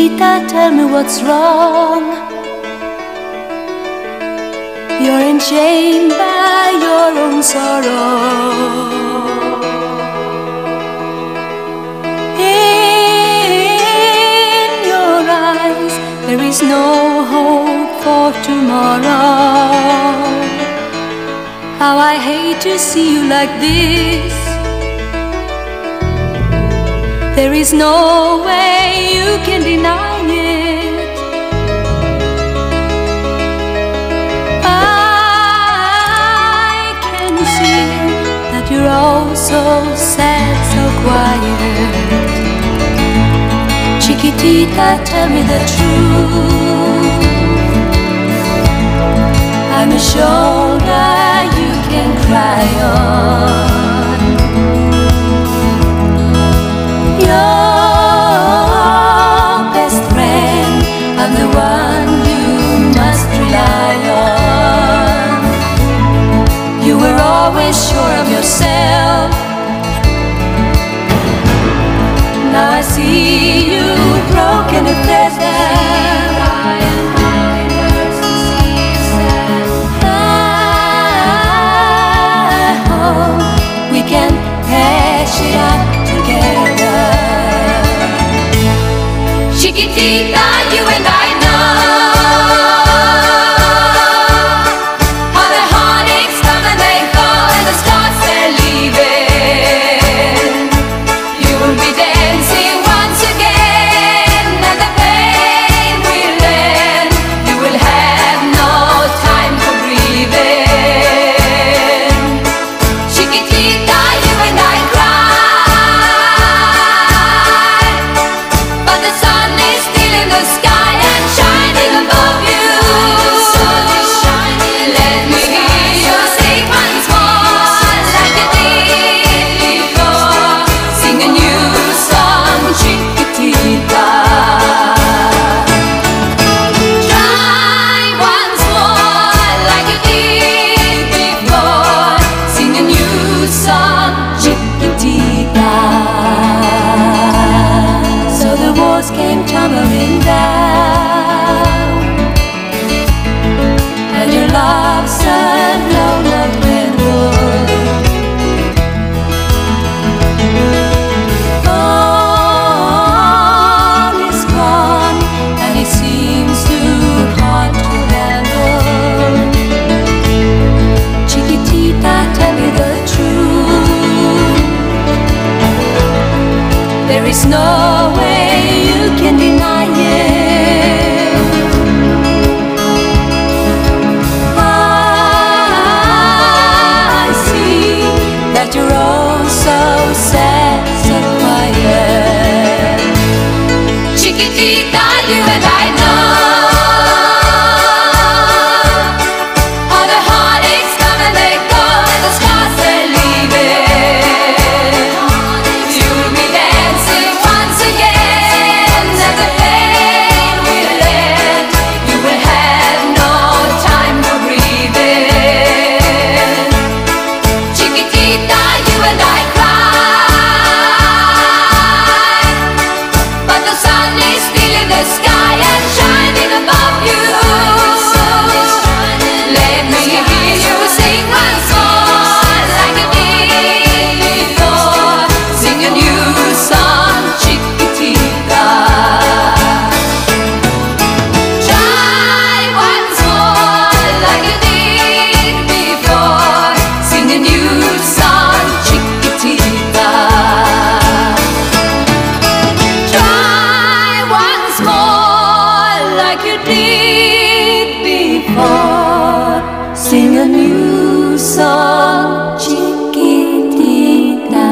Chiquitita, tell me what's wrong. You're enchained by your own sorrow. In your eyes there is no hope for tomorrow. How I hate to see you like this. There is no way you can deny it. I can see that you're all so sad, so quiet. Chiquitita, tell me the truth. I'm a shoulder you can cry on. Your best friend, I'm the one you must rely on. You were always sure of yourself. Now I see you broken and feather. I hope we can patch it up together. Chiquitita, you and I know how the heartaches come and they go, and the stars they're leaving. You will be dancing once again, and the pain will end. You will have no time for breathing. Chiquitita, you and I cry, but the sun is still in the sky and shining above you. Let me hear you sing once more like you did before. Sing a new song, Chiquitita. Try once more like you did before. Sing a new song, Chiquitita. So the walls came tumbling down, and your love said no love redwood. All is gone, and it seems too hard to handle. Chiquitita, tell me the truth. There is no way you can deny it. I see that you're all so sad, so quiet. Chiquitita, you and I know how the heartaches come and they go, and the scars they're leaving. You'll be dancing once again, and the pain will end. You will have no time for breathing. Chiquitita, you and I cry, but the sun is still in the sky and shining above you. Let me hear you sing once more like you did before. Sing a new song, Chiquitita. Try once more like you did before. Sing a new song, Chiquitita. Try once more like you did before. Sing a new song, Chiquitita.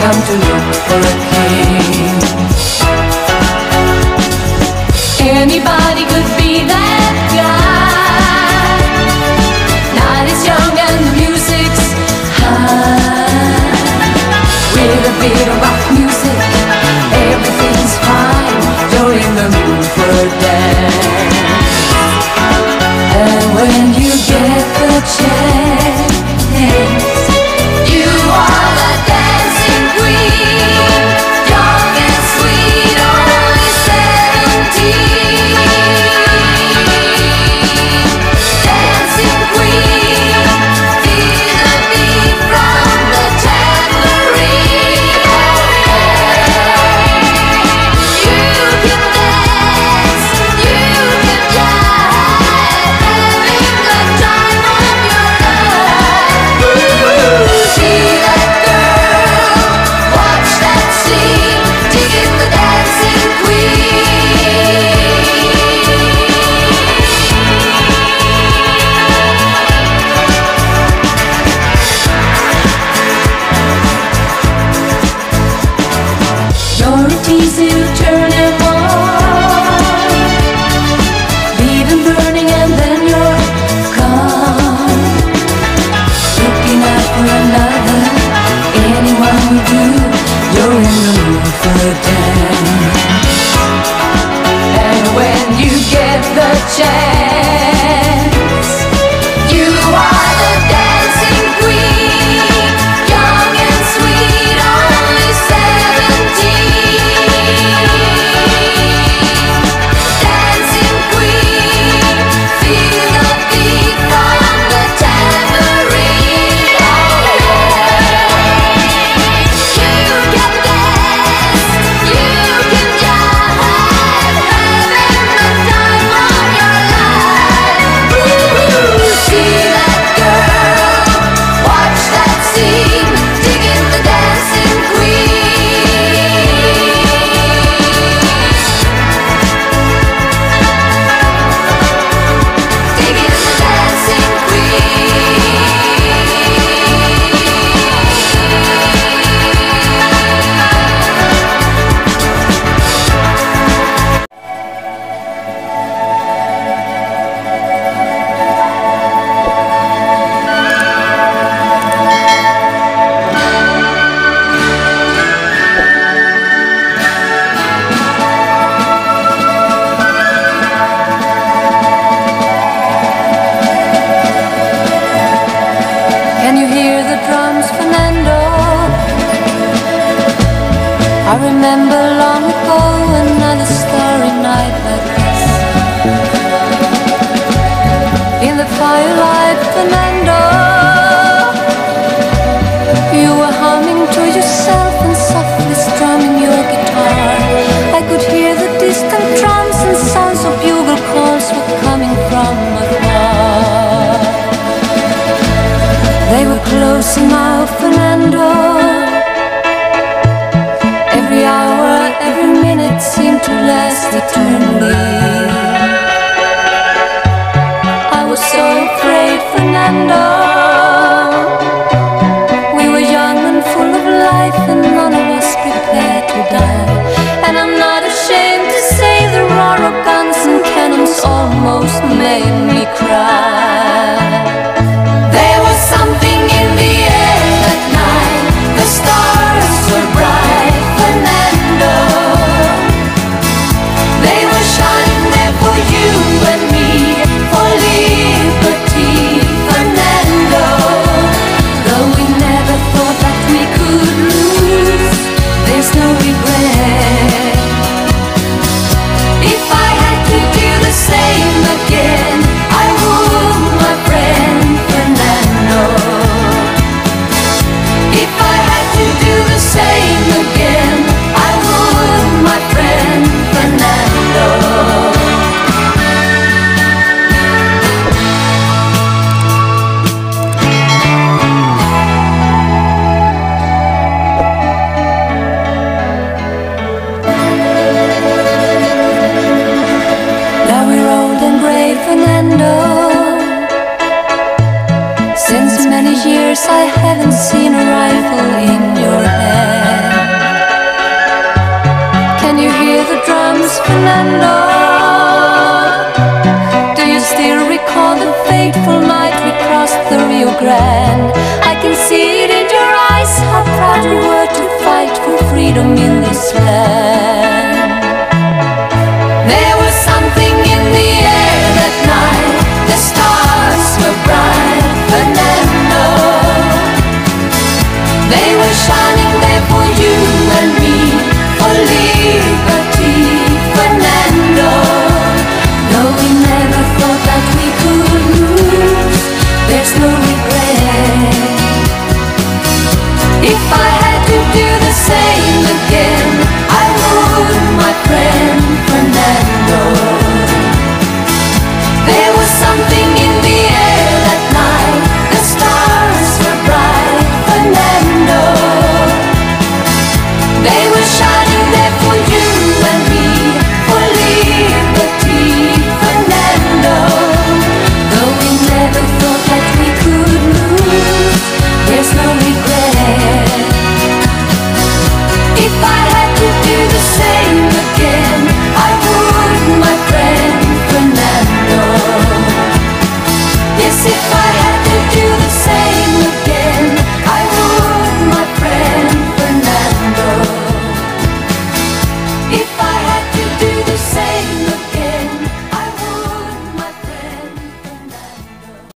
come to look for a king. Anybody could be that guy. Night is young and the music's high. With a bit of rock music, everything's fine. You're in the mood for a dance. And when you get the chance, you are the dancing queen, young and sweet, only 17. Dancing queen, feel the beat from the tambourine. You can dance, you can jive, having the time of your life. See that girl, watch that scene, digging the dancing queen. You're a tease, you turn him on, leave him burning and then you're gone. Looking out for another, anyone will do. You're in the mood for a dance. And when you get the chance, you are the dancing queen, young and sweet, only 17. Dancing queen, feel the beat from the tambourine. You can dance, you can jive, having the time of your life. See that girl, watch that scene, digging the dancing queen. Digging the dancing queen. Can you hear the drums, Fernando? I remember long ago another starry night like this. In the firelight, Fernando, you were humming to yourself and softly strumming your guitar. I could hear the distant drums and sounds of bugle calls were coming from afar. They were close now, Fernando. Every hour, every minute seemed to last eternally. I was so afraid, Fernando. We were young and full of life, and none of us prepared to die. And I'm not ashamed to say the roar of guns and cannons almost made me cry. There was something in the air that many years I haven't seen a rifle in your hand. Can you hear the drums, Fernando? Do you still recall the fateful night we crossed the Rio Grande? I can see it in your eyes, how proud you were to fight for freedom in this land. There was something in the air that night, the stars were bright, Fernando. They were shining there for you and me, for liberty, Fernando. Though we never thought that we could lose, there's no regret. If I had to do the same again, I would, my friend Fernando. There was something in the air that night, the stars were bright, Fernando. They were shining there for you and me, for liberty, Fernando. Though we never thought that we could lose, there's no regret. If I had to do the same again, I would, my friend Fernando. Yes, if I had to do the same again, I would, my friend Fernando. If I had to do the same again, I would, my friend Fernando.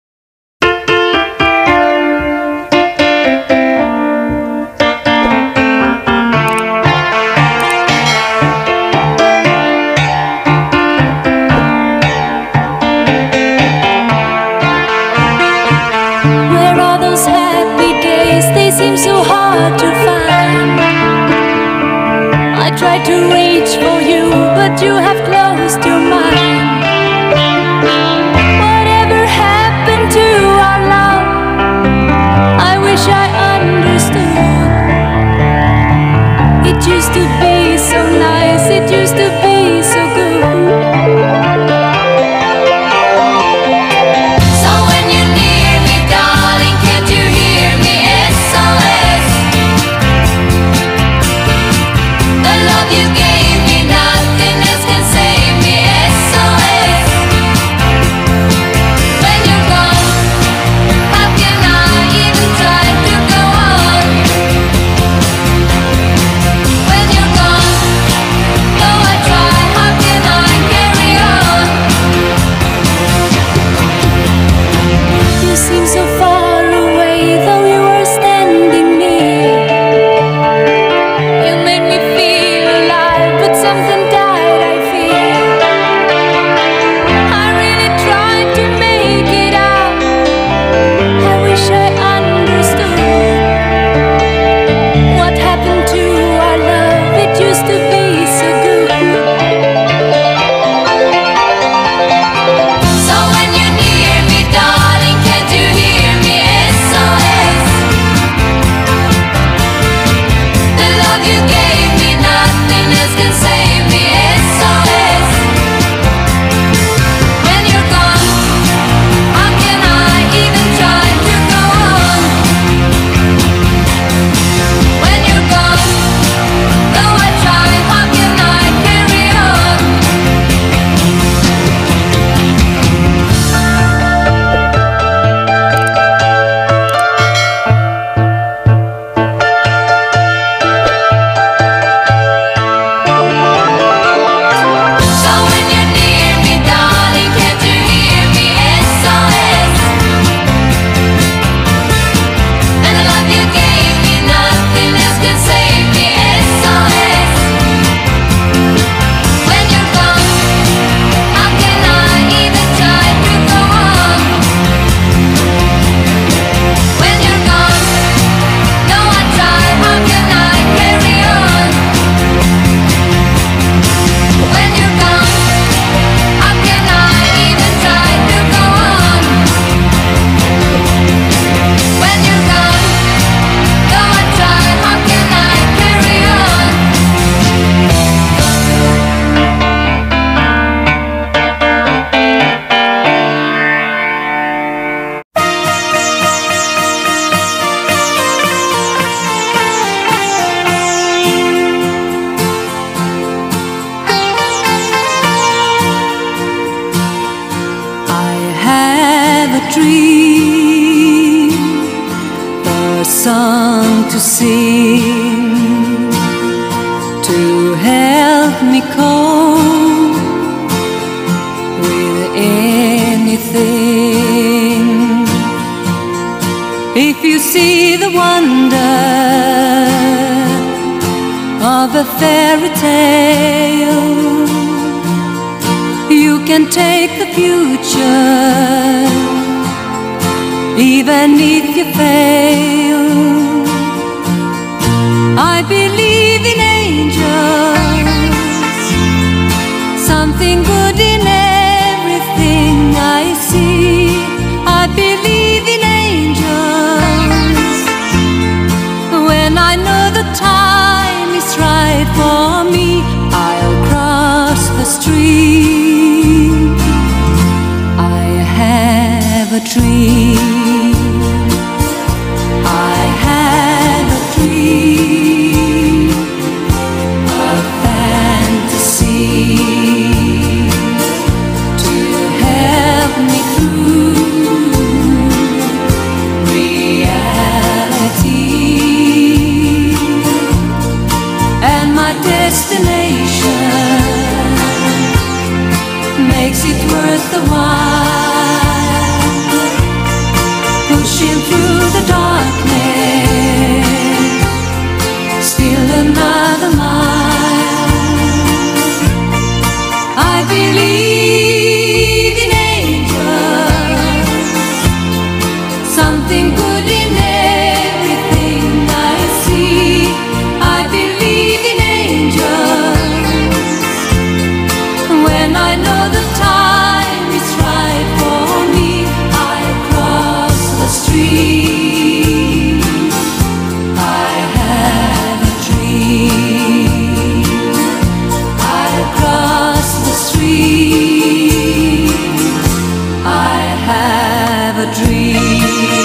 Where are those happy days? They seem so hard to find. I tried to reach for you, but you have closed your mind. Whatever happened to our love? I wish I understood. It used to be so nice, it used to be so good. So when you're near me, darling, can't you hear me? SOS. The love you gave me, nothing else can save me. SOS. When you're gone, song to sing, to help me cope with anything. If you see the wonder of a fairy tale, you can take the future, even if you fail. I believe in angels, something good in everything I see. I believe in angels when I know the time is right for me. I'll cross the street. I have a dream. I have a dream, a fantasy to help me through reality, and my destination makes it worth the while, pushing through the darkness, still another mile. I believe in angels, something good in everything I see. I believe in angels when I know the time is right for me. I cross the street. I have a dream. I cross the street. I have a dream.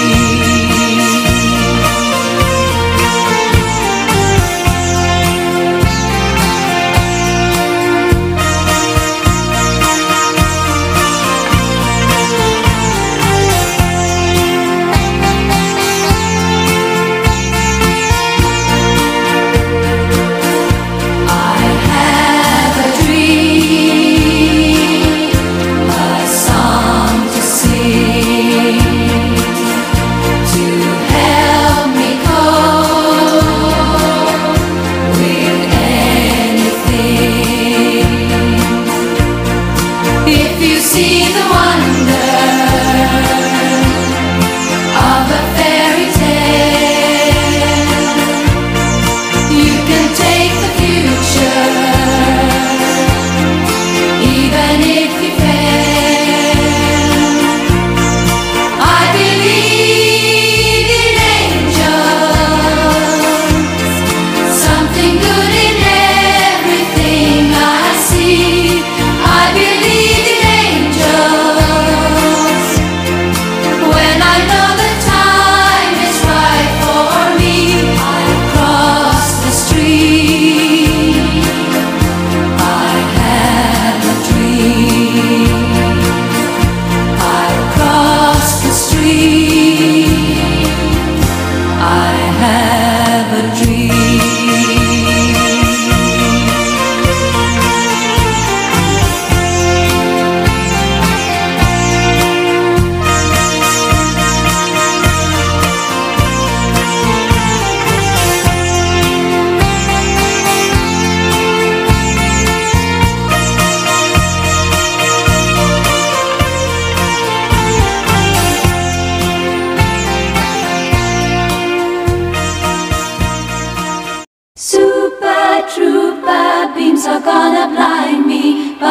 Are gonna blind me, but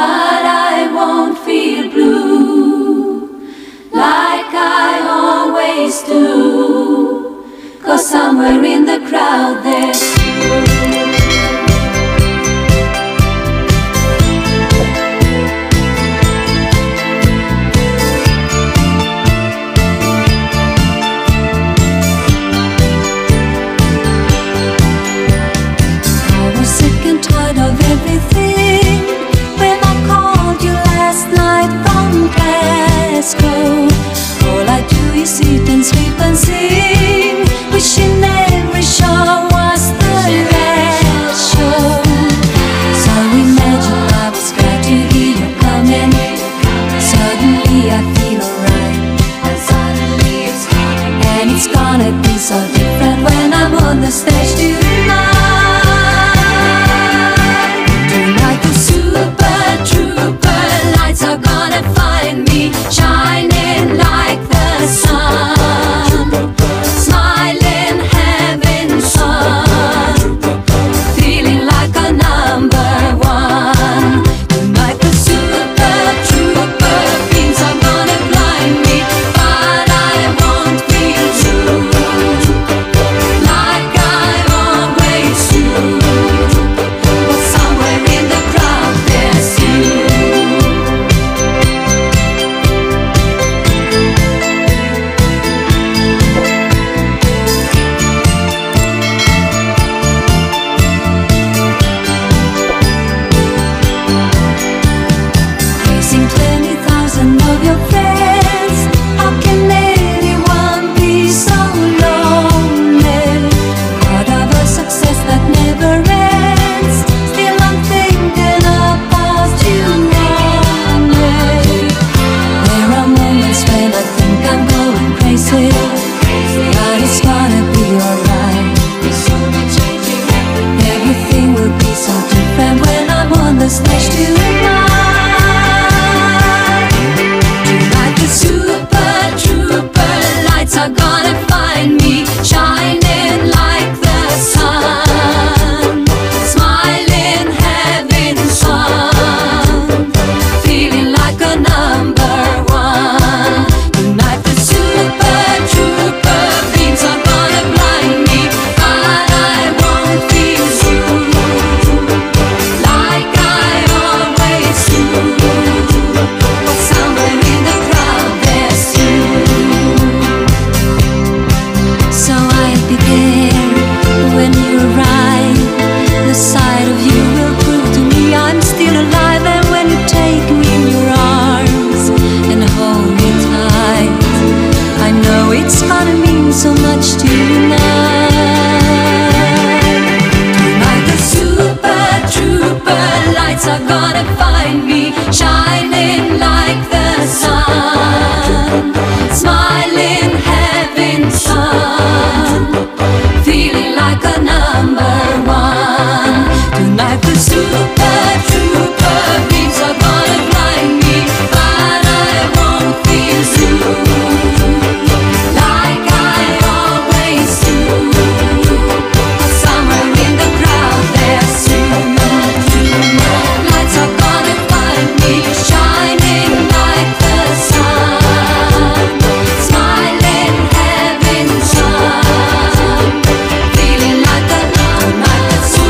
I won't feel blue like I always do, 'cause somewhere in the crowd there's you. All I do is sit and sleep and sing, wishing that be so different when I'm on the stage tonight. Tonight the super trooper lights are gonna find me shining like the sun, smiling, having fun, feeling like a number one. Tonight the super trooper beams are gonna blind me, but I won't feel blue, like I always do. But somewhere in the crowd there's you. Facing 20,000 of your friends, how can anyone be so lonely? Part of a success that never ends. Still I'm thinking about you only. There are moments when I think I'm going crazy, but it's gonna be alright. Everything will be so different when I'm on the stage tonight. Tonight the super trooper lights are gonna find me shining like the sun, smiling, having fun, feeling like a number one. Tonight the super trooper beams are gonna blind me, but I won't feel blue, like I always do. But somewhere in the crowd there's you. So I'd be there when you arrive. The sight of you will prove to me I'm still alive. And when you take me in your arms and hold me tight, I know it's gonna mean so much to you now. Tonight the super trooper lights are gonna find me shining like the sun, smiling, having fun, feeling like a number one. Tonight the super trooper beams are gonna blind me, but I won't feel blue, like I always do. But somewhere in the crowd there's you. Lights are gonna find me shining like the sun, smiling, having fun, feeling like a number.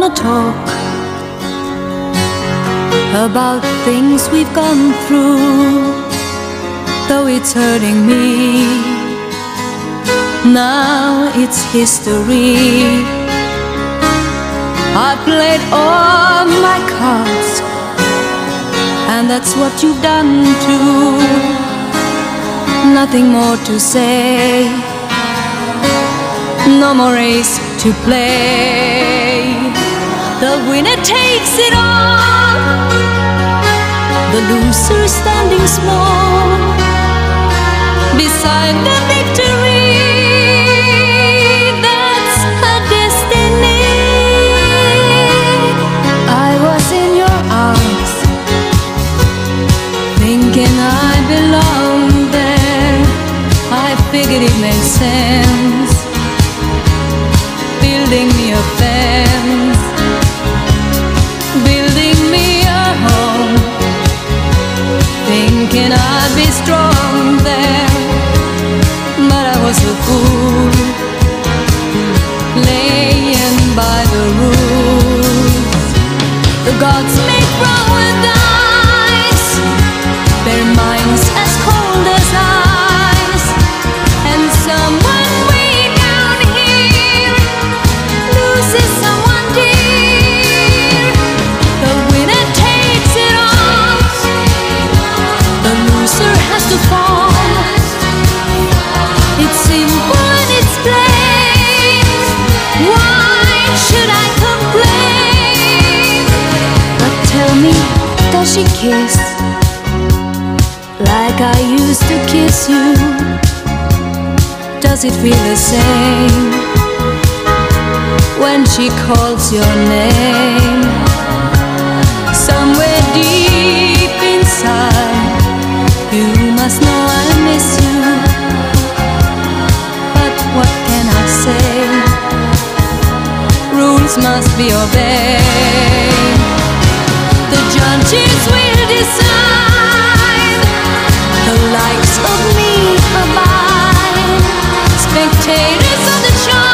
wanna talk about things we've gone through, though it's hurting me. Now it's history. I played all my cards, and that's what you've done too. Nothing more to say, no more race to play. The winner takes it all, the loser standing small beside the victory. That's her destiny. I was in your arms, thinking I belonged there. I figured it made sense, building me a fence, building me a home, thinking I'd be strong there. But I was a fool, laying by the rules. The gods make wrong with ice, their minds as cold as ice, and someone way down here loses someone dear. The winner takes it all, the loser has to fall. It's simple and it's plain. Why should I complain? But tell me, does she kiss like I used to kiss you? Does it feel the same when she calls your name? Somewhere deep inside, you must know I miss you. But what can I say? Rules must be obeyed. The judges will decide, the likes of me abide. Spectators of the show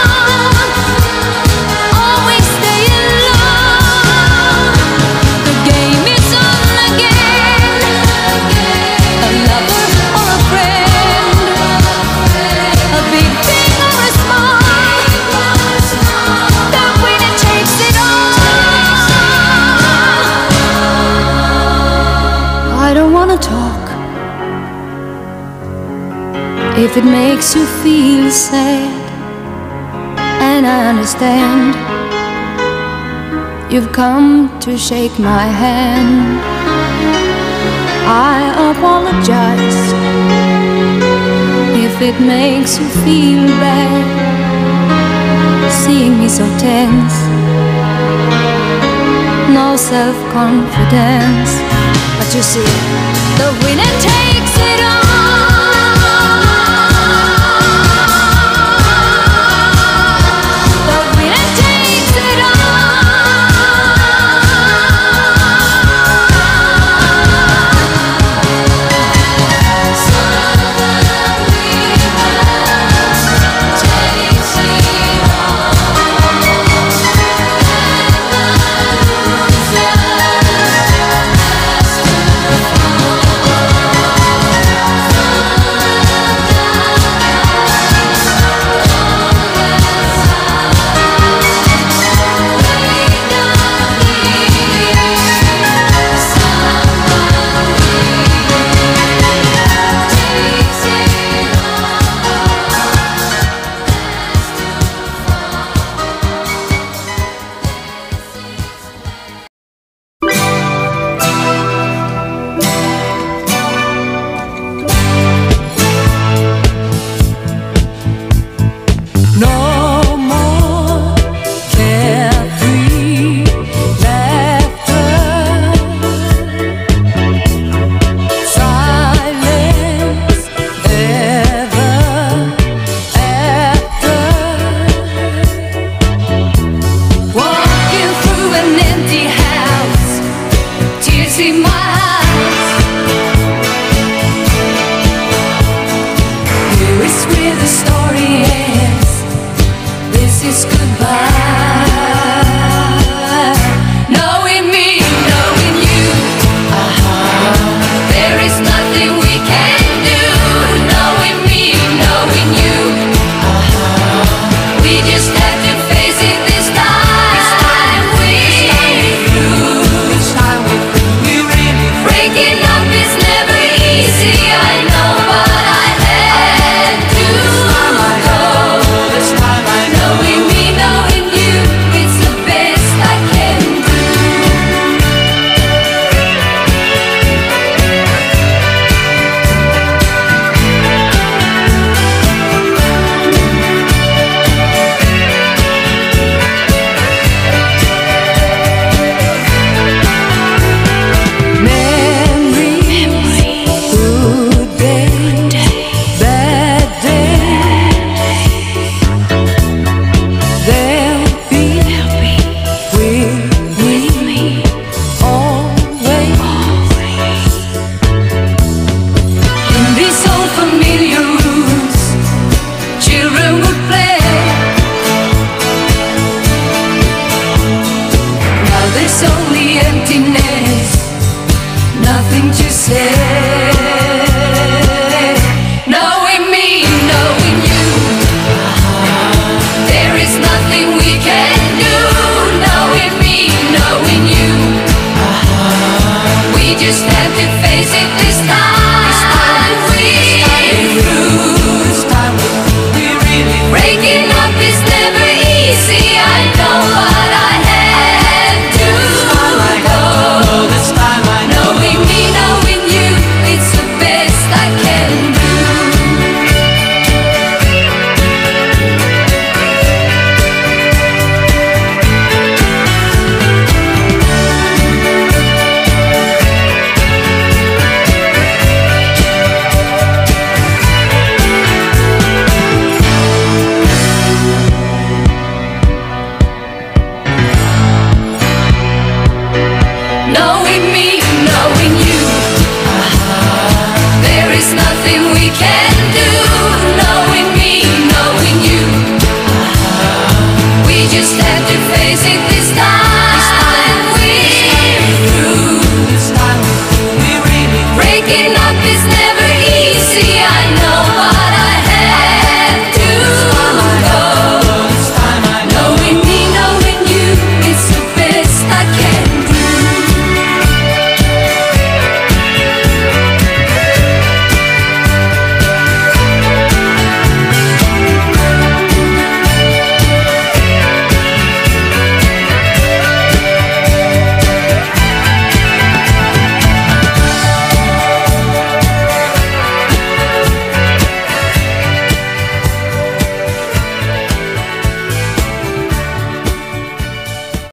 always stay alone. The game is on again, a lover or a friend, a big thing or a small, the winner takes it all. I don't wanna talk if it makes you feel sad, and I understand. You've come to shake my hand. I apologize if it makes you feel bad, seeing me so tense, no self-confidence. But you see, the winner takes it all. The winner takes it all. emptiness, nothing to say. Knowing me, knowing you, there is nothing we can do. Knowing me, knowing you, we just have to face it this time. Breaking up is never easy. I know what I had to go. This time I know. Knowing me, knowing you, it's the best I can do. Knowing me, knowing you, there is nothing we can